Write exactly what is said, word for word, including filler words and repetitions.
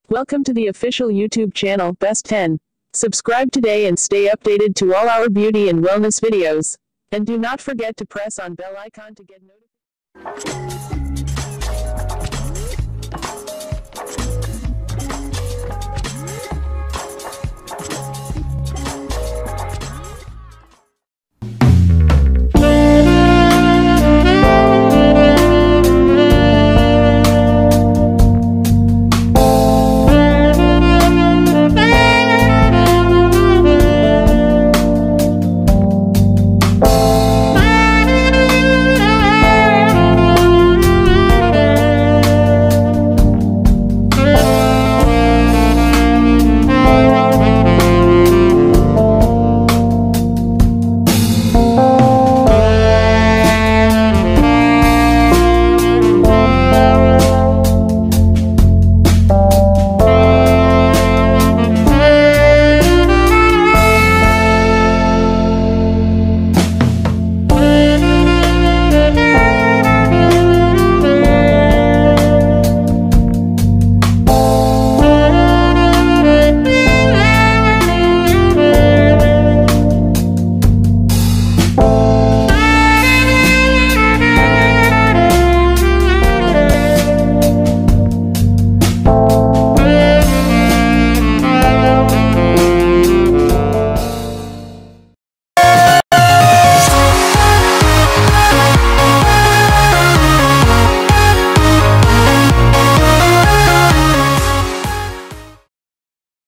Welcome to the official YouTube channel, Best ten. Subscribe today and stay updated to all our beauty and wellness videos. And do not forget to press on bell icon to get notifications.